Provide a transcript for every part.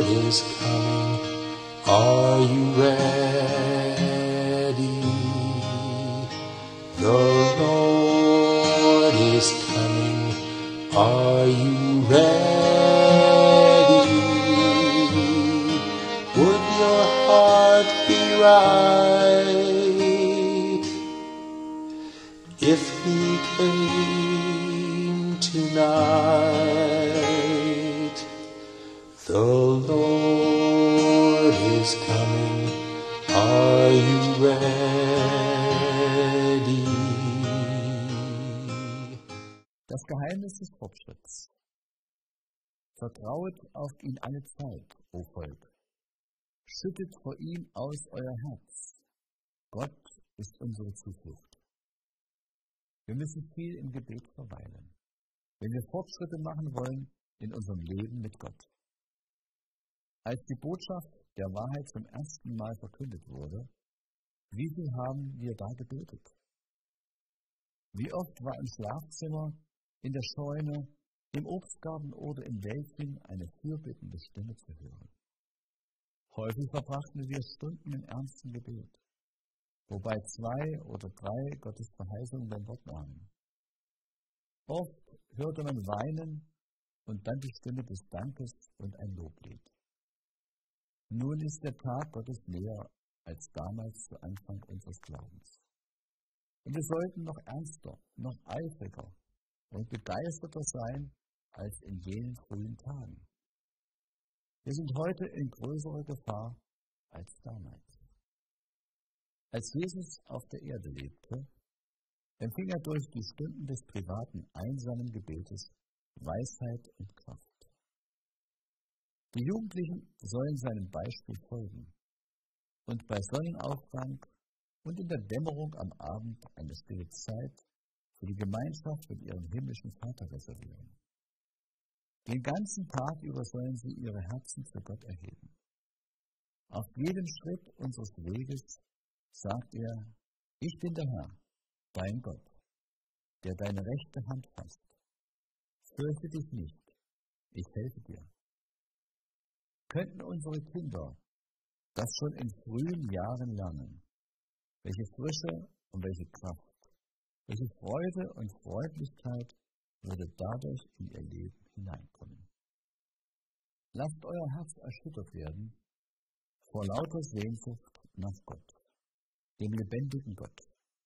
is coming. Are you ready? The Lord is coming. Are you ready? Would your heart be right if he came tonight? The Lord is coming. Are you ready? Das Geheimnis des Fortschritts. Vertraut auf ihn alle Zeit, o Volk. Schüttet vor ihm aus euer Herz. Gott ist unsere Zuflucht. Wir müssen viel im Gebet verweilen, wenn wir Fortschritte machen wollen in unserem Leben mit Gott. Als die Botschaft der Wahrheit zum ersten Mal verkündet wurde, wie viel haben wir da gebetet? Wie oft war im Schlafzimmer, in der Scheune, im Obstgarten oder im Wäldchen eine fürbittende Stimme zu hören? Häufig verbrachten wir Stunden im ernsten Gebet, wobei 2 oder 3 Gottes Verheißungen beim Wort nahmen. Oft hörte man weinen und dann die Stimme des Dankes und ein Loblied. Nun ist der Tag Gottes näher als damals zu Anfang unseres Glaubens. Und wir sollten noch ernster, noch eifriger und begeisterter sein als in jenen frühen Tagen. Wir sind heute in größerer Gefahr als damals. Als Jesus auf der Erde lebte, empfing er durch die Stunden des privaten, einsamen Gebetes Weisheit und Kraft. Die Jugendlichen sollen seinem Beispiel folgen und bei Sonnenaufgang und in der Dämmerung am Abend eine stille Zeit für die Gemeinschaft mit ihrem himmlischen Vater reservieren. Den ganzen Tag über sollen sie ihre Herzen zu Gott erheben. Auf jedem Schritt unseres Weges sagt er: Ich bin der Herr, dein Gott, der deine rechte Hand fasst. Fürchte dich nicht, ich helfe dir. Könnten unsere Kinder das schon in frühen Jahren lernen, welche Frische und welche Kraft, welche Freude und Freundlichkeit würde dadurch in ihr Leben hineinkommen. Lasst euer Herz erschüttert werden vor lauter Sehnsucht nach Gott, dem lebendigen Gott.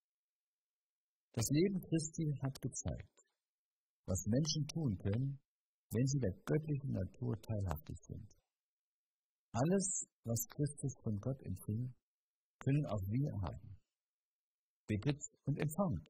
Das Leben Christi hat gezeigt, was Menschen tun können, wenn sie der göttlichen Natur teilhaftig sind. Alles, was Christus von Gott empfing, können auch wir haben. Bittet und empfangt.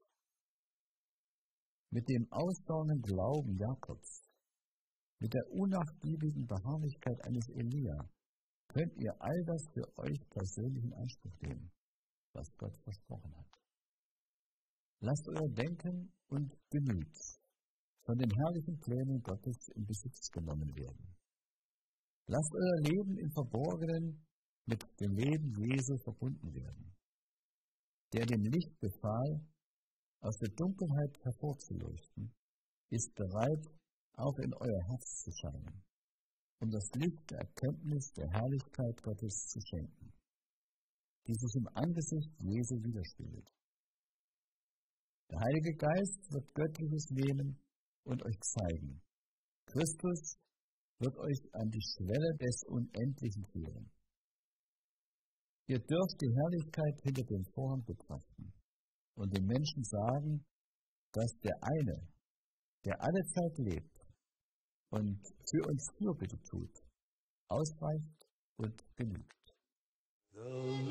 Mit dem ausdauernden Glauben Jakobs, mit der unnachgiebigen Beharrlichkeit eines Elia, könnt ihr all das für euch persönlich in Anspruch nehmen, was Gott versprochen hat. Lasst euer Denken und Gemüt von den herrlichen Plänen Gottes in Besitz genommen werden. Lasst euer Leben im Verborgenen mit dem Leben Jesu verbunden werden, der dem Licht befahl, aus der Dunkelheit hervorzuleuchten, ist bereit, auch in euer Herz zu scheinen, um das Licht der Erkenntnis der Herrlichkeit Gottes zu schenken, die sich im Angesicht Jesu widerspiegelt. Der Heilige Geist wird Göttliches nehmen und euch zeigen. Christus wird euch an die Schwelle des Unendlichen führen. Ihr dürft die Herrlichkeit hinter dem Vorhang betrachten und den Menschen sagen, dass der eine, der alle Zeit lebt und für uns Fürbitte tut, ausreicht und genügt. The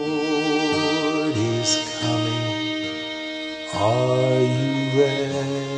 Lord is coming. Are you ready?